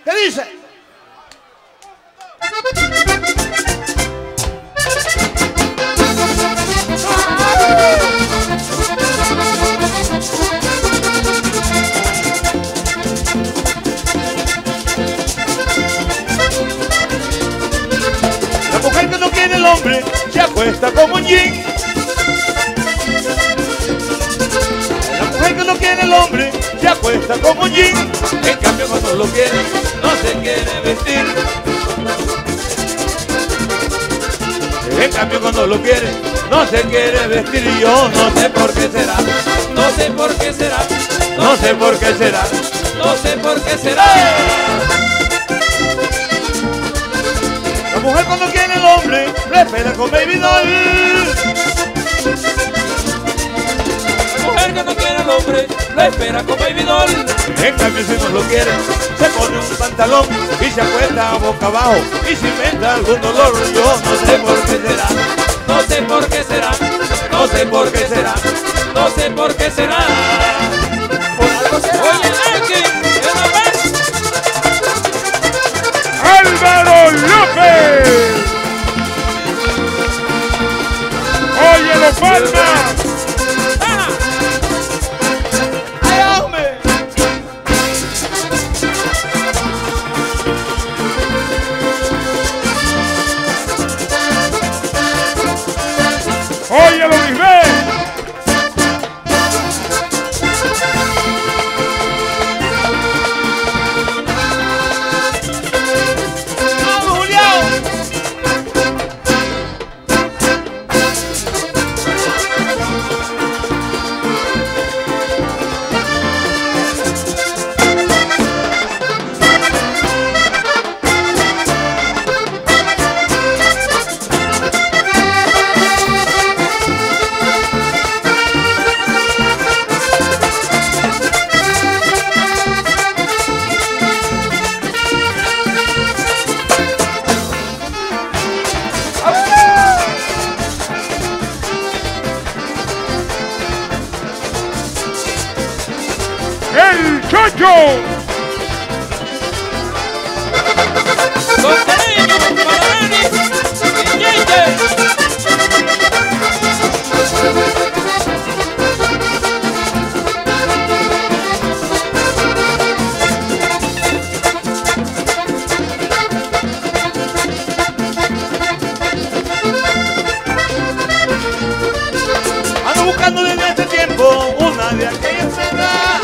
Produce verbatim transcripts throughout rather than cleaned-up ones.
¿Qué dice? La mujer que no quiere el hombre se acuesta como un yin. La mujer que no quiere el hombre se acuesta como un yin. En cambio cuando lo quiere, no se quiere vestir. En cambio cuando lo quiere, no se quiere vestir. Y yo no sé por qué será, No sé por qué será, no sé por qué será. no sé por qué será. La mujer cuando quiere el hombre, le espera con baby doll. La mujer que no quiere al hombre, lo espera con baby doll. En cambio si no lo quiere, se pone un pantalón y se acuesta boca abajo y se inventa algún dolor. Yo no sé por qué será, No sé por qué será, no sé por qué será. no sé por qué será. Por algo será. Oye, Nancy, ¿qué no ves? Álvaro López. Oye, los palmas. ¡Ah! ¡Ay, hombre! Oye, los Lisbeth. ¡Vamos, Julián! El Chocho. Con cariño para Benny y Jayce. Ando buscando desde este tiempo una de aquellas hembras.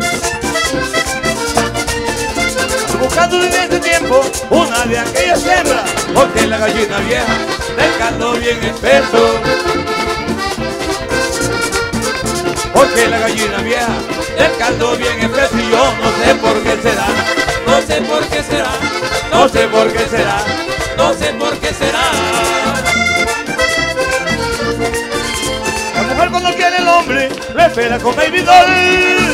Ando buscando desde este tiempo una de aquellas hembras. Porque la gallina vieja del caldo bien espeso. Porque la gallina vieja del caldo bien espeso. Y yo no sé por qué será, No sé por qué será, no sé por qué será. no sé por qué será. La mujer cuando quiere el hombre, le espera con baby doll.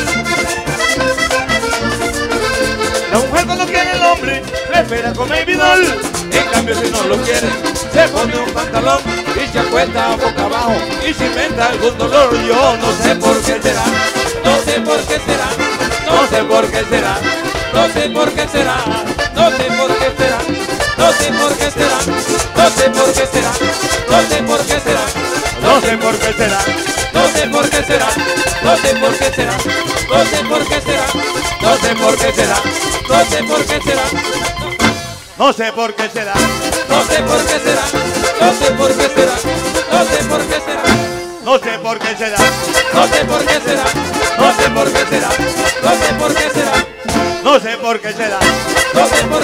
La mujer cuando quiere el hombre, le espera con baby doll. En cambio si no lo quiere, se pone un pantalón y se acuesta boca abajo y se inventa algún dolor. Yo no sé por qué será, No sé por qué será, no sé por qué será. no sé por qué será, no sé por qué será, no sé por qué será, no sé por qué será, no sé por qué será, No sé por qué será, no sé por qué será, no sé por qué será, no sé por qué será, no sé por qué será, no sé por qué será, no sé por qué será, no sé por qué será, no sé por qué será, no sé por qué será, no sé por qué será, no sé por qué será, no sé por qué será, no sé por qué será, no sé por qué será, no sé por